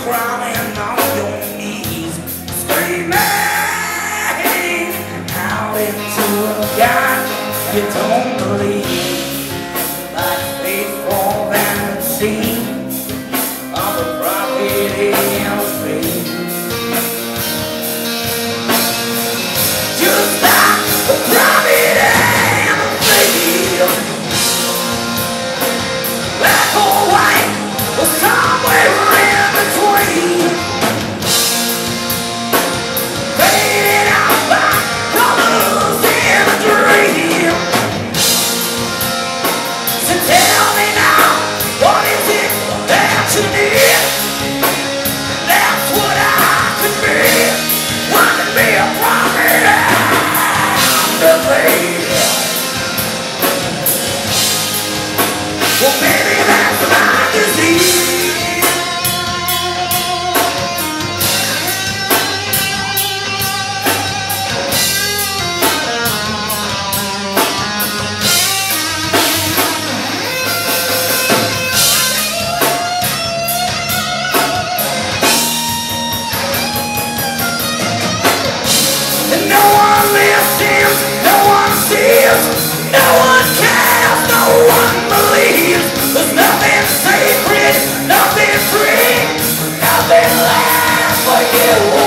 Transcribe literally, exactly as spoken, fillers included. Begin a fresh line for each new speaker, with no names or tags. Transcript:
crawling on your knees, screaming out into a God you don't believe, like faithful vanity of a prophet in faith. Just like a prophet and a faith, black or white or somewhere in between, faded out by colors in a dream. So tell me now, what is it that you need? That's what I could be. I could be a prophet and a faith. Well, maybe that's my disease. And no one listens, no one sees, no one cares, no one believes. There's nothing sacred, nothing free, nothing left for you.